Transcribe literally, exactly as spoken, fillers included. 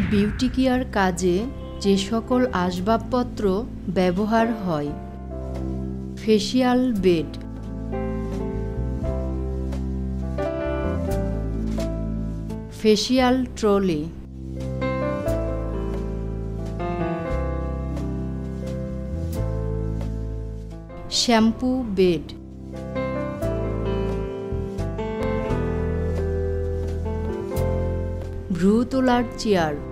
Beauty care কাজে যে সকল আসবাবপত্র ব্যবহার হয়। Facial bed, facial trolley, shampoo bed, ভ্রু তোলার চেয়ার,